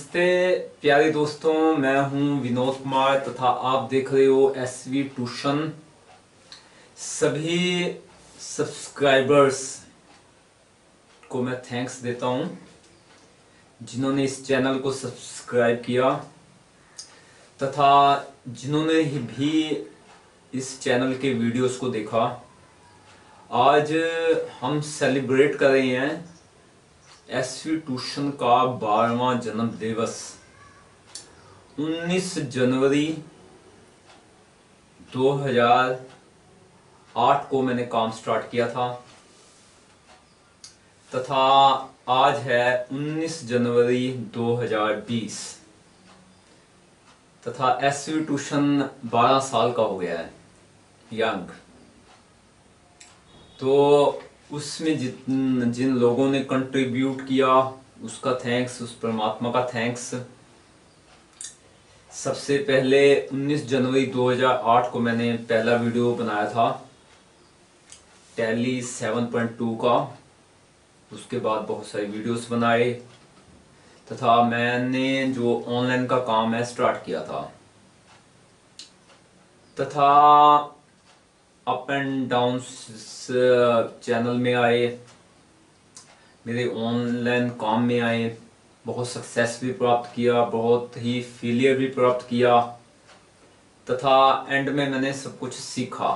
नमस्ते प्यारे दोस्तों, मैं हूं विनोद कुमार तथा आप देख रहे हो एसवी ट्यूशन। सभी सब्सक्राइबर्स को मैं थैंक्स देता हूं जिन्होंने इस चैनल को सब्सक्राइब किया तथा जिन्होंने भी इस चैनल के वीडियोस को देखा। आज हम सेलिब्रेट कर रहे हैं svtuition का 12वां जन्म दिवस। 19 जनवरी 2008 को मैंने काम स्टार्ट किया था तथा आज है 19 जनवरी 2020 तथा svtuition 12 साल का हो गया है, यंग। तो उसमें जिन लोगों ने कंट्रीब्यूट किया उसका थैंक्स, उस परमात्मा का थैंक्स। सबसे पहले 19 जनवरी 2008 को मैंने पहला वीडियो बनाया था टैली 7.2 का। उसके बाद बहुत सारे वीडियोस बनाए तथा मैंने जो ऑनलाइन का काम है स्टार्ट किया था तथा अप एंड डाउन चैनल में आए, मेरे ऑनलाइन काम में आए, बहुत सक्सेस भी प्राप्त किया, बहुत ही फेलियर भी प्राप्त किया तथा एंड में मैंने सब कुछ सीखा।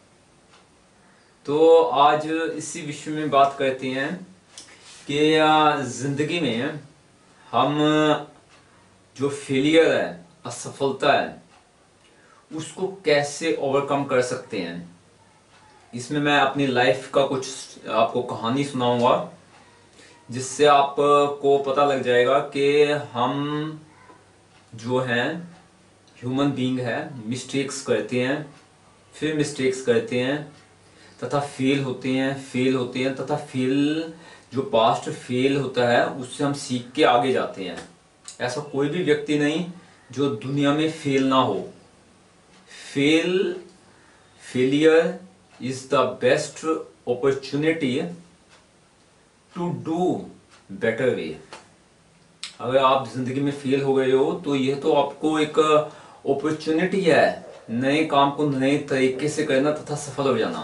तो आज इसी विषय में बात करते हैं कि जिंदगी में हम जो फेलियर है, असफलता है, उसको कैसे ओवरकम कर सकते हैं। इसमें मैं अपनी लाइफ का कुछ आपको कहानी सुनाऊंगा जिससे आपको पता लग जाएगा कि हम जो हैं ह्यूमन बीइंग है, मिस्टेक्स करते हैं, फिर मिस्टेक्स करते हैं तथा फेल होते हैं तथा जो पास्ट फेल होता है उससे हम सीख के आगे जाते हैं। ऐसा कोई भी व्यक्ति नहीं जो दुनिया में फेल ना हो। Failure is the best opportunity to do better way। अगर आप जिंदगी में फेल हो गए हो तो यह तो आपको एक अपॉर्चुनिटी है नए काम को नए तरीके से करना तथा सफल हो जाना।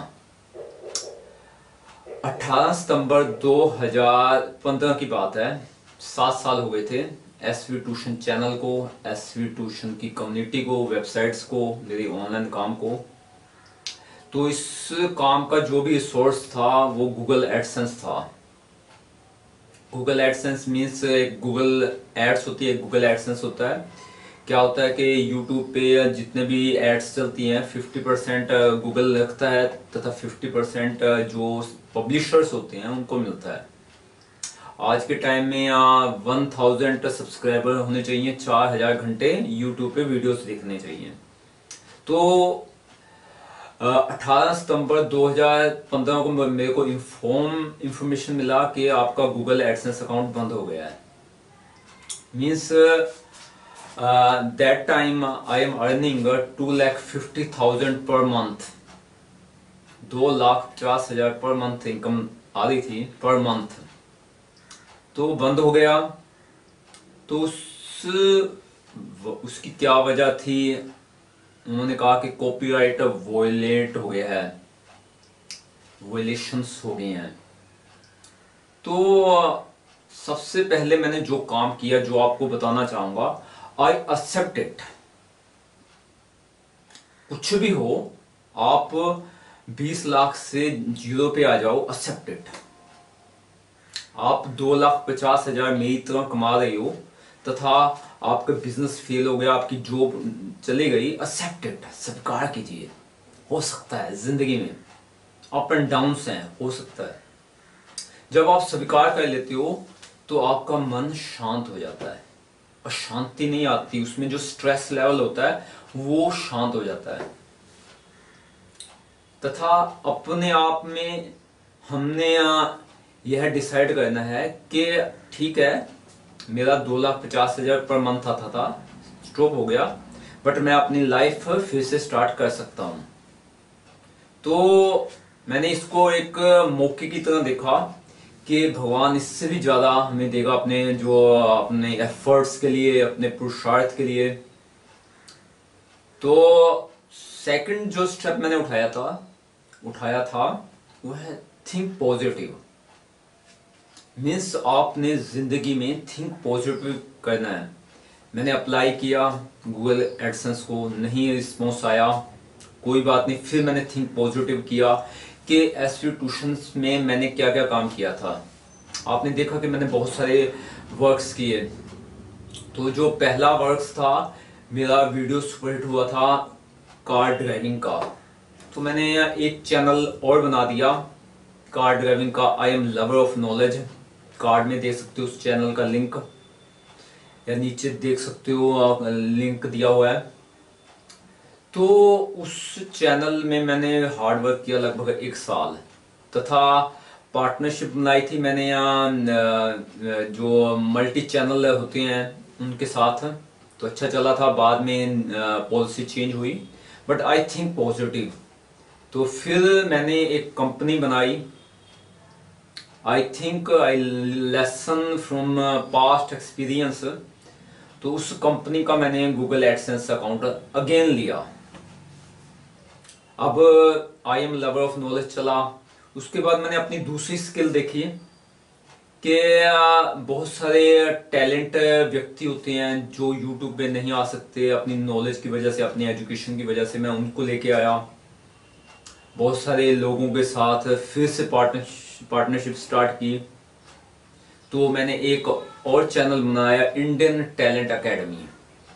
18 सितंबर 2015 की बात है, 7 साल हो गए थे svtuition चैनल को, svtuition की कम्युनिटी को, वेबसाइट्स को, मेरे ऑनलाइन काम को। तो इस काम का जो भी सोर्स था वो गूगल एडसेंस था। Google AdSense means Google ads होती है, गूगल एडसेंस होता है। क्या होता है कि यूट्यूब पे जितने भी एड्स चलती हैं 50% गूगल रखता है तथा 50% जो पब्लिशर्स होते हैं उनको मिलता है। आज के टाइम में 1000 सब्सक्राइबर होने चाहिए, 4000 घंटे यूट्यूब पे वीडियोस देखने चाहिए। तो 18 सितंबर 2015 को मेरे को इंफॉर्मेशन मिला कि आपका गूगल एडसेंस अकाउंट बंद हो गया है। Means that time I am earning 2,50,000 per month. 2,50,000 per month income आ रही थी पर मंथ। तो बंद हो गया। तो उसकी क्या वजह थी? उन्होंने कहा कि कॉपीराइट वॉयलेट हो गया है, वॉयलेशंस हो गए हैं। तो सबसे पहले मैंने जो काम किया, जो आपको बताना चाहूंगा, आई एक्सेप्ट इट। कुछ भी हो, आप 20 लाख से जीरो पे आ जाओ, एक्सेप्ट इट। आप 2,50,000 मेरी तरह कमा रहे हो तथा आपका बिजनेस फेल हो गया, आपकी जॉब चली गई, एक्सेप्ट इट, स्वीकार कीजिए। हो सकता है जिंदगी में अप एंड डाउन्स हैं, हो सकता है। जब आप स्वीकार कर लेते हो तो आपका मन शांत हो जाता है और शांति नहीं आती, उसमें जो स्ट्रेस लेवल होता है वो शांत हो जाता है तथा अपने आप में हमने यह डिसाइड करना है कि ठीक है, मेरा 2,50,000 पर मंथ आता था, स्टॉप हो गया, बट मैं अपनी लाइफ फिर से स्टार्ट कर सकता हूं। तो मैंने इसको एक मौके की तरह देखा कि भगवान इससे भी ज़्यादा हमें देगा अपने एफर्ट्स के लिए, अपने पुरुषार्थ के लिए। तो सेकंड जो स्टेप मैंने उठाया था वो है थिंक पॉजिटिव। मीन्स आपने जिंदगी में थिंक पॉजिटिव करना है। मैंने अप्लाई किया गूगल एडसेंस को, नहीं रिस्पॉन्स आया, कोई बात नहीं। फिर मैंने थिंक पॉजिटिव किया कि एसवीट्यूशन में मैंने क्या क्या काम किया था। आपने देखा कि मैंने बहुत सारे वर्क्स किए। तो जो पहला वर्क्स था, मेरा वीडियो सुपरहिट हुआ था कार ड्राइविंग का। तो मैंने एक चैनल और बना दिया कार ड्राइविंग का, I am lover of knowledge. Card में देख सकते हो उस चैनल का लिंक, या नीचे देख सकते हो लिंक दिया हुआ है। तो उस चैनल में मैंने हार्ड वर्क किया लगभग 1 साल, तथा पार्टनरशिप बनाई थी मैंने यहाँ जो मल्टी चैनल होते हैं उनके साथ। तो अच्छा चला था, बाद में पॉलिसी चेंज हुई, बट आई थिंक पॉजिटिव। तो फिर मैंने एक कंपनी बनाई। I think I lesson from past experience. तो उस कंपनी का मैंने गूगल एडसेंस अकाउंट अगेन लिया। अब I am lover of knowledge चला। उसके बाद मैंने अपनी दूसरी स्किल देखी कि बहुत सारे टैलेंट व्यक्ति होते हैं जो यूट्यूब पे नहीं आ सकते, अपनी नॉलेज की वजह से, अपनी एजुकेशन की वजह से। मैं उनको लेके आया, बहुत सारे लोगों के साथ फिर से पार्टनरशिप स्टार्ट की। तो मैंने एक और चैनल बनाया, Indian talent academy.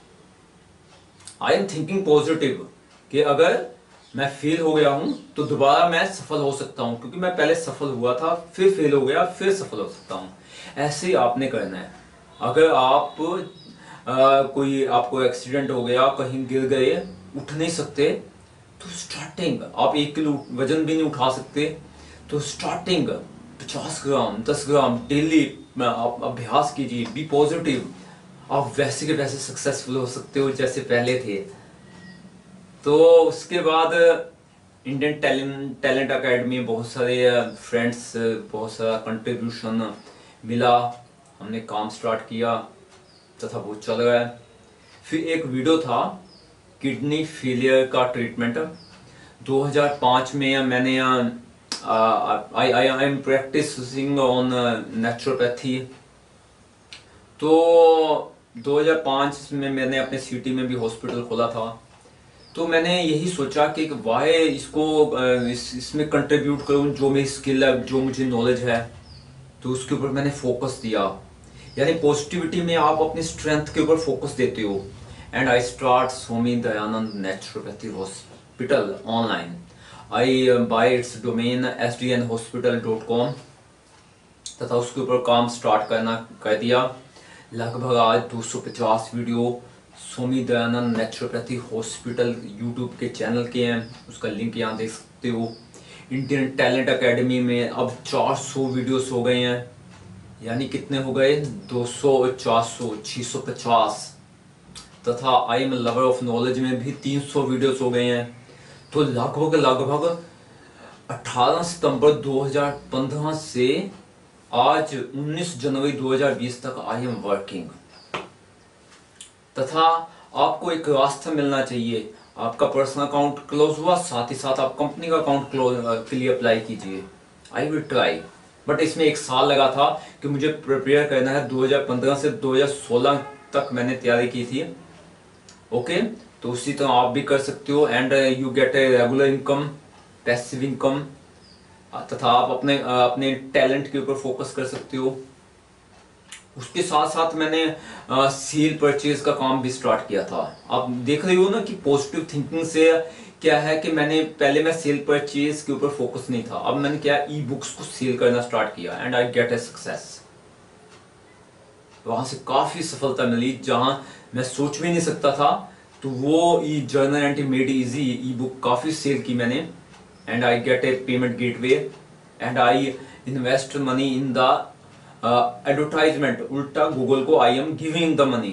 I am thinking positive कि अगर मैं फेल हो गया हूं तो दोबारा मैं सफल हो सकता हूं, क्योंकि मैं पहले सफल हुआ था, फिर फेल हो गया, फिर सफल हो सकता हूं। ऐसे ही आपने करना है। अगर आप कोई आपको एक्सीडेंट हो गया, कहीं गिर गए, उठ नहीं सकते, तो स्टार्टिंग आप 1 किलो वजन भी नहीं उठा सकते, तो स्टार्टिंग 50 ग्राम 10 ग्राम डेली आप अभ्यास कीजिए। Be positive. आप वैसे के वैसे सक्सेसफुल हो सकते हो जैसे पहले थे। तो उसके बाद इंडियन टैलेंट एकेडमी में बहुत सारे फ्रेंड्स, बहुत सारा कंट्रीब्यूशन मिला, हमने काम स्टार्ट किया, तथा वो चल रहा है। फिर एक वीडियो था किडनी फेलियर का ट्रीटमेंट। 2005 में मैंने I am practising on naturopathy. तो 2005 में मैंने अपने सिटी में भी हॉस्पिटल खोला था। तो मैंने यही सोचा कि वाहे इसको इसमें कंट्रीब्यूट करूं, जो मेरी स्किल है, जो मुझे नॉलेज है, तो उसके ऊपर मैंने फोकस दिया। यानी पॉजिटिविटी में आप अपनी स्ट्रेंथ के ऊपर फोकस देते हो। And I start Swami Dayanand naturopathy hospital online. I buy its domain sdnhospital.com, तथा उसके ऊपर काम स्टार्ट कर दिया। लगभग आज 250 video Swami Dayanand naturopathy hospital YouTube के चैनल के हैं, उसका लिंक यहाँ देख सकते हो। इंडियन टैलेंट एकेडमी में अब 400 वीडियोस हो गए हैं। यानी कितने हो गए? 200, 400, 650। तथा I am lover of knowledge में भी 300 वीडियोस हो गए हैं। तो लगभग 18 सितंबर 2015 से आज 19 जनवरी 2020 तक आई एम वर्किंग। तथा आपको एक रास्ता मिलना चाहिए। आपका पर्सनल अकाउंट क्लोज हुआ, साथ ही साथ आप कंपनी का अकाउंट क्लोज के लिए अप्लाई कीजिए। आई विल ट्राई, बट इसमें 1 साल लगा था कि मुझे प्रिपेयर करना है। 2015 से 2016 तक मैंने तैयारी की थी। ओके, तो उसी तरह आप भी कर सकते हो। And you get a regular income, passive income, तथा आप अपने टैलेंट के ऊपर फोकस कर सकते हो। उसके साथ साथ मैंने सेल परचेज का काम भी स्टार्ट किया था। आप देख रहे हो ना कि पॉजिटिव थिंकिंग से क्या है कि पहले मैं सेल परचेज के ऊपर फोकस नहीं था, अब मैंने क्या ई बुक्स को सेल करना स्टार्ट किया and I get a success. वहां से काफी सफलता मिली, जहां मैं सोच भी नहीं सकता था। तो वो e journal and made easy e book काफी सेल की मैंने। And I get a payment gateway and I invest money in the advertisement. उल्टा गूगल को I am giving the money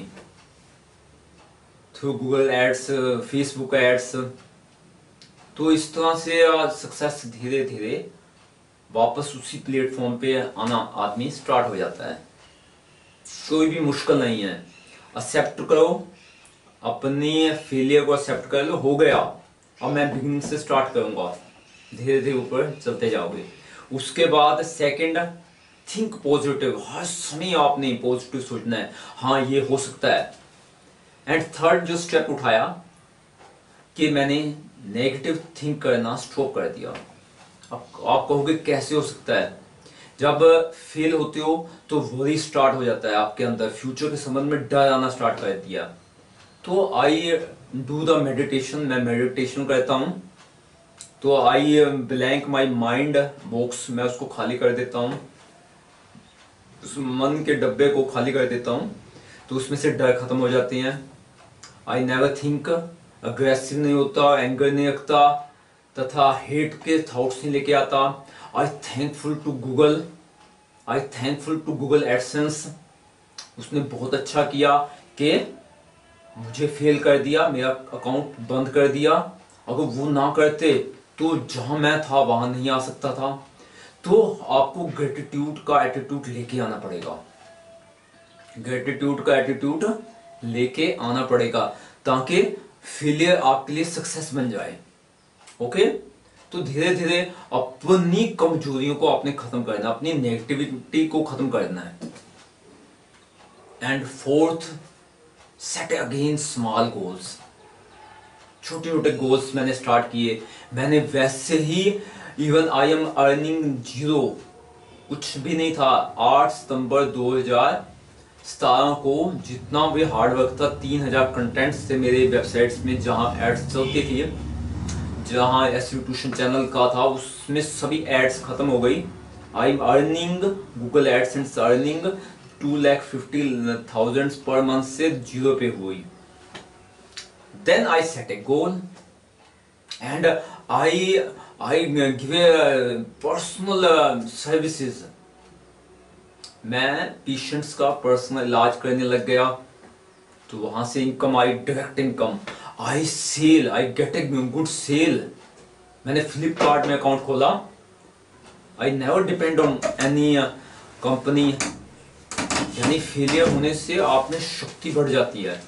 through Google ads, Facebook ads. तो इस तरह से success धीरे धीरे वापस उसी प्लेटफॉर्म पे आना आदमी स्टार्ट हो जाता है। कोई भी मुश्किल नहीं है, एक्सेप्ट करो, अपनी फेलियर को एक्सेप्ट कर लो, हो गया अब मैं बिगिनिंग से स्टार्ट करूंगा, धीरे धीरे ऊपर चलते जाओगे। उसके बाद सेकंड, थिंक पॉजिटिव, हर समय आपने पॉजिटिव सोचना है, हाँ ये हो सकता है। एंड थर्ड जो स्टेप उठाया कि मैंने नेगेटिव थिंक करना स्टॉप कर दिया। अब आप कहोगे कैसे हो सकता है? जब फेल होते हो तो वरी स्टार्ट हो जाता है आपके अंदर, फ्यूचर के संबंध में डर आना स्टार्ट कर दिया। तो आई डू द मेडिटेशन, मैं मेडिटेशन करता हूं। तो I blank my mind box, मैं उसको खाली कर देता हूं, उस मन के डब्बे को खाली कर देता हूं, तो उसमें से डर खत्म हो जाते हैं। आई नेवर थिंक, अग्रेसिव नहीं होता, एंगर नहीं रखता, तथा हेट के थॉट्स नहीं लेके आता। I thankful to Google AdSense, उसने बहुत अच्छा किया कि मुझे फेल कर दिया, मेरा अकाउंट बंद कर दिया। अगर वो ना करते तो जहां मैं था वहां नहीं आ सकता था। तो आपको ग्रेटिट्यूड का एटीट्यूड लेके आना पड़ेगा, ग्रेटिट्यूड का एटीट्यूड लेके आना पड़ेगा, ताकि फेलियर आपके लिए सक्सेस बन जाए। ओके, तो धीरे धीरे अपनी कमजोरियों को आपने खत्म करना, अपनी नेगेटिविटी को खत्म करना है। And fourth, set again small goals, छोटे छोटे गोल्स मैंने स्टार्ट किए। मैंने वैसे ही even I am earning zero, कुछ भी नहीं था। 8 सितंबर 2017 को जितना भी हार्डवर्क था, 3000 कंटेंट्स थे मेरे वेबसाइट्स में जहां एड्स चलती थी, जहां Svtuition चैनल का था, उसमें सभी एड्स खत्म हो गई। I am earning, Google AdSense earning 2,50,000 per month से जीरो पे हुई। Then I set a goal and I give a personal services. मैं पेशेंट्स का पर्सनल इलाज करने लग गया, तो वहां से इनकम आई, direct income. I get a good sale. मैंने फ्लिपकार्ट में अकाउंट खोला। I never depend on any company. यानी फेलियर होने से आप में शक्ति बढ़ जाती है,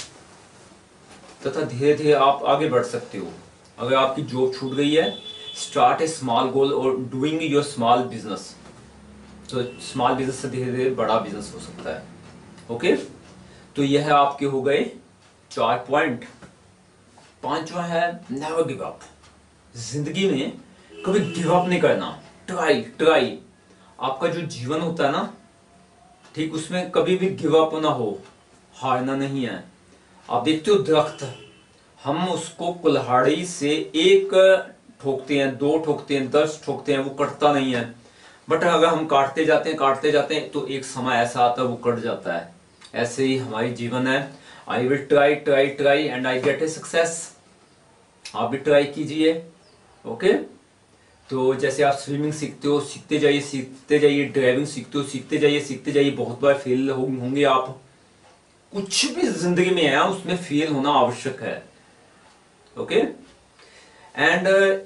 तथा धीरे धीरे आप आगे बढ़ सकते हो। अगर आपकी जॉब छूट गई है, स्टार्ट ए स्मॉल गोल और डूइंग योर स्मॉल बिजनेस। तो स्मॉल बिजनेस से धीरे धीरे बड़ा बिजनेस हो सकता है। ओके, तो यह आपके हो गए 4 पॉइंट। 5वां है नेवर गिव अप। जिंदगी में कभी गिव अप नहीं करना, ट्राई। आपका जो जीवन होता है ना, ठीक, उसमें कभी भी गिव अप ना हो, हारना नहीं है। आप देखते हो दरख्त, हम उसको कुल्हाड़ी से एक ठोकते हैं, 2 ठोकते हैं, 10 ठोकते हैं, वो कटता नहीं है। बट अगर हम काटते जाते हैं तो एक समय ऐसा आता है वो कट जाता है। ऐसे ही हमारी जीवन है। I will try and I get a success. आप भी ट्राई कीजिए। ओके, तो जैसे आप स्विमिंग सीखते हो, सीखते जाइए, ड्राइविंग सीखते जाइए, बहुत बार फेल होंगे आप। कुछ भी जिंदगी में है उसमें फेल होना आवश्यक है। ओके, एंड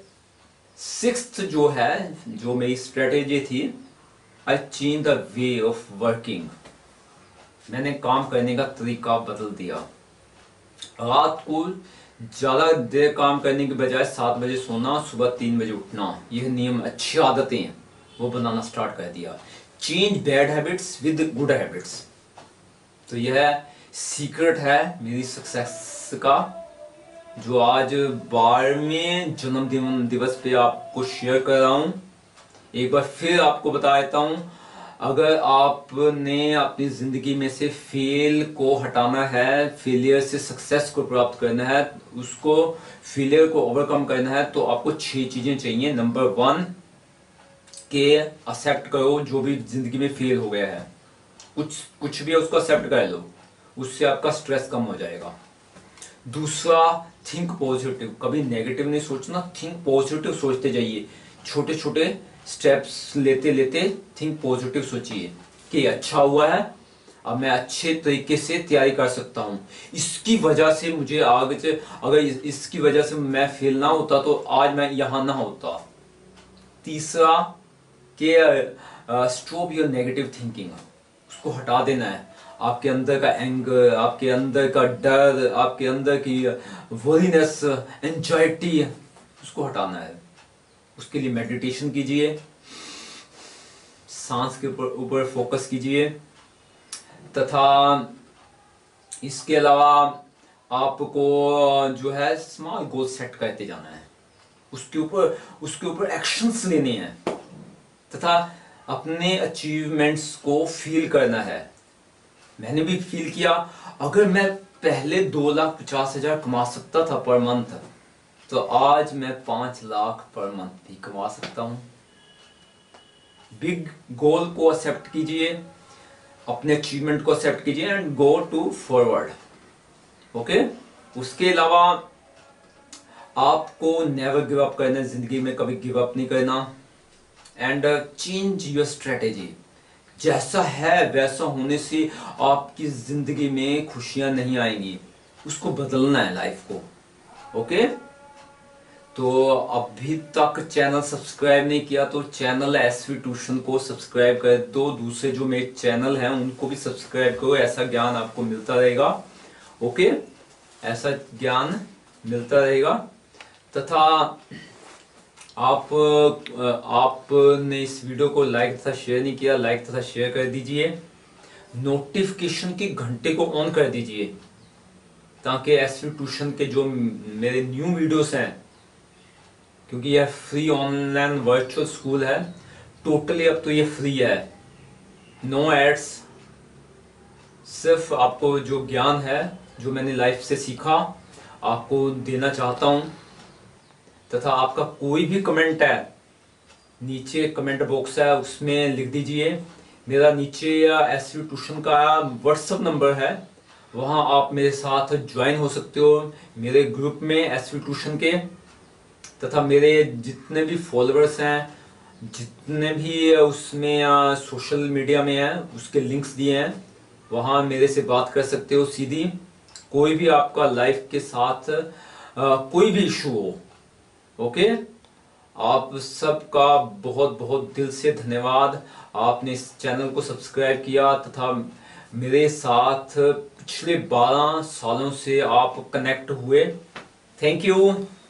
6th जो है, जो मेरी स्ट्रेटेजी थी, I change the way of working. मैंने काम करने का तरीका बदल दिया। रात को ज्यादा देर काम करने के बजाय 7 बजे सोना, सुबह 3 बजे उठना, यह नियम, अच्छी आदतें हैं, वो बनाना स्टार्ट कर दिया। Change bad habits with good habits. तो यह सीक्रेट है मेरी सक्सेस का, जो आज 12वें जन्मदिन दिवस पे आपको शेयर कर रहा हूं। एक बार फिर आपको बता देता हूं, अगर आपने अपनी जिंदगी में से फेल को हटाना है, फेलियर से सक्सेस को प्राप्त करना है, उसको फेलियर को ओवरकम करना है, तो आपको 6 चीजें चाहिए। नंबर 1 के एक्सेप्ट करो जो भी जिंदगी में फेल हो गया है, कुछ भी है उसको एक्सेप्ट कर लो, उससे आपका स्ट्रेस कम हो जाएगा। दूसरा, थिंक पॉजिटिव, कभी नेगेटिव नहीं सोचना, थिंक पॉजिटिव सोचते जाइए। छोटे छोटे स्टेप्स लेते लेते थिंक पॉजिटिव सोचिए कि अच्छा हुआ है, अब मैं अच्छे तरीके से तैयारी कर सकता हूं। इसकी वजह से मुझे आगे, अगर इसकी वजह से मैं फेल ना होता तो आज मैं यहां ना होता। तीसरा, कि स्टॉप योर नेगेटिव थिंकिंग, उसको हटा देना है। आपके अंदर का एंगर, आपके अंदर का डर, आपके अंदर की वरीनेस, एंजाइटी, उसको हटाना है। उसके लिए मेडिटेशन कीजिए, सांस के ऊपर फोकस कीजिए, तथा इसके अलावा आपको जो है स्मॉल गोल सेट करते जाना है, उसके ऊपर एक्शंस लेने हैं, तथा अपने अचीवमेंट्स को फील करना है। मैंने भी फील किया, अगर मैं पहले 2,50,000 कमा सकता था पर मंथ, तो आज मैं 5 लाख पर मंथ भी कमा सकता हूं। बिग गोल को एक्सेप्ट कीजिए, अपने अचीवमेंट को एक्सेप्ट कीजिए and go to forward. Okay, उसके अलावा आपको नेवर गिव अप करना है, जिंदगी में कभी गिव अप नहीं करना। एंड चेंज योर स्ट्रेटेजी, जैसा है वैसा होने से आपकी जिंदगी में खुशियां नहीं आएंगी, उसको बदलना है लाइफ को। ओके, तो अभी तक चैनल सब्सक्राइब नहीं किया तो चैनल SVTuition को सब्सक्राइब कर दो, दूसरे जो मेरे चैनल हैं उनको भी सब्सक्राइब करो, ऐसा ज्ञान आपको मिलता रहेगा। ओके, ऐसा ज्ञान मिलता रहेगा। तथा आपने इस वीडियो को लाइक तथा शेयर नहीं किया, लाइक तथा शेयर कर दीजिए। नोटिफिकेशन के घंटे को ऑन कर दीजिए, ताकि SVTuition के जो मेरे न्यू वीडियोस हैं, क्योंकि यह फ्री ऑनलाइन वर्चुअल स्कूल है, टोटली अब तो ये फ्री है, नो एड्स। सिर्फ आपको जो ज्ञान है, जो मैंने लाइफ से सीखा, आपको देना चाहता हूं। तथा आपका कोई भी कमेंट है, नीचे कमेंट बॉक्स है उसमें लिख दीजिए। मेरा नीचे SVTuition का व्हाट्सएप नंबर है, वहां आप मेरे साथ ज्वाइन हो सकते हो मेरे ग्रुप में SVTuition के। तथा मेरे जितने भी फॉलोअर्स हैं, जितने भी उसमें सोशल मीडिया में हैं, उसके लिंक्स दिए हैं, वहां मेरे से बात कर सकते हो सीधी। कोई भी आपका लाइफ के साथ कोई भी इशू हो। ओके, आप सबका बहुत बहुत दिल से धन्यवाद, आपने इस चैनल को सब्सक्राइब किया तथा मेरे साथ पिछले 12 सालों से आप कनेक्ट हुए। Thank you.